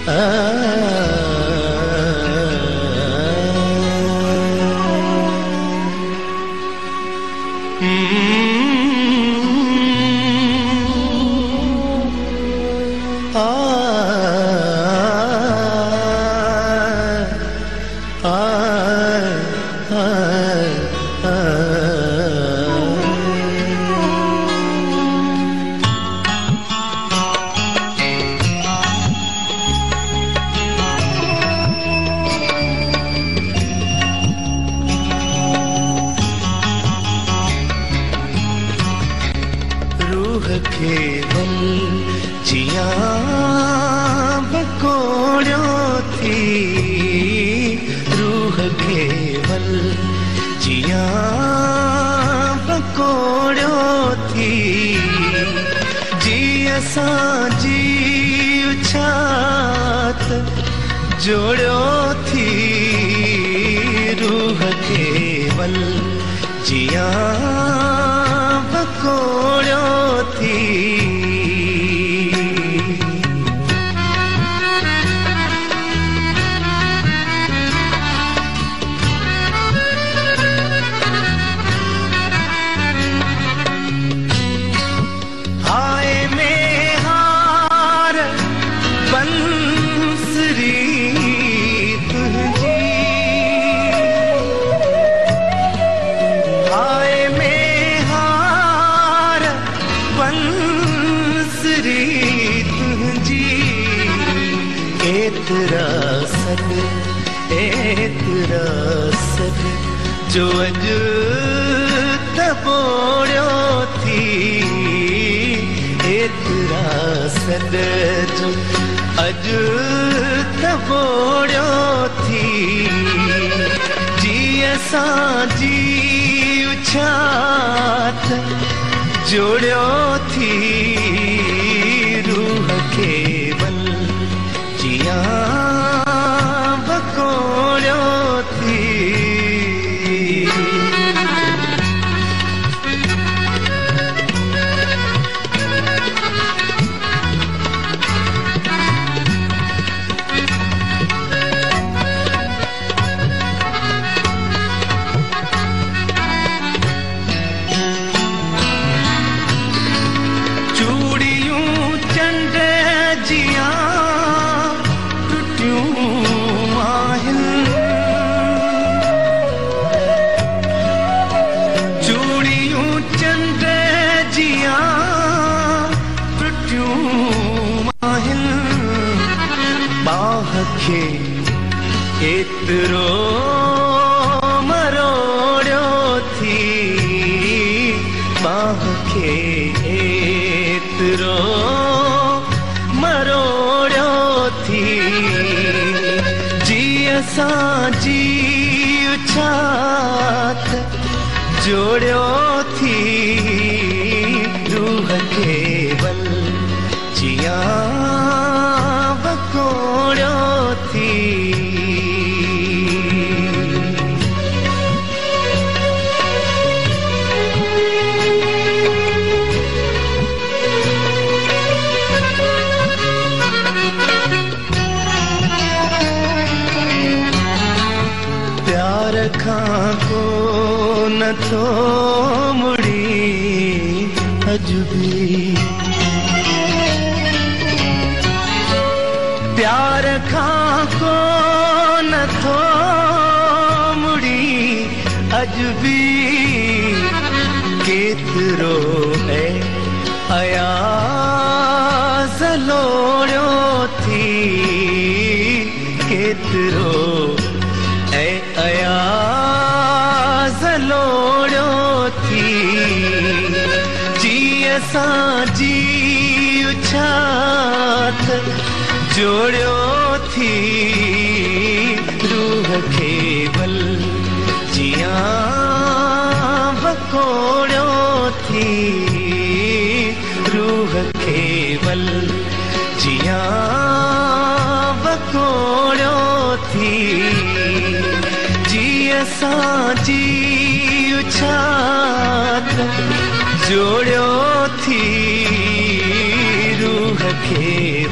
केवल जिया बकोड़ो थी, रूह केवल जिया बकोड़ो थी, जी असां जीव छात जोड़ो थी, रूह केवल जिया बकोड़ो थी। हाय में हार बंसरी तुझी, हाय में हार बंसरी तुझी, एतरा सद जो अज तबोड़ो थी, एतरा सद जो अज तबोड़ो थी, जी असां जीव छात जोड़ो थी, रूह केवल जिया बकोड़ो थी। एतरो मरोड़ो थी, बाह के एतरो मरोड़ो थी, जी असां जीव छात जोड़ो थी, रूह केवल जिया बकोड़ो थी। प्यार खां को न थो मुड़ी अज भी, प्यार खां को न थो मुड़ी अज भी, केतिरो है अयाज़ लोड़ो थी, केतिरो है अयाज़ लोड़ो थी, जी असां जीव छात जोड़ो थी, रूह केवल जिया बकोड़ो थी, रूह केवल जिया बकोड़ो थी, जी असां जीव छात जोड़ो थी, रूह केवल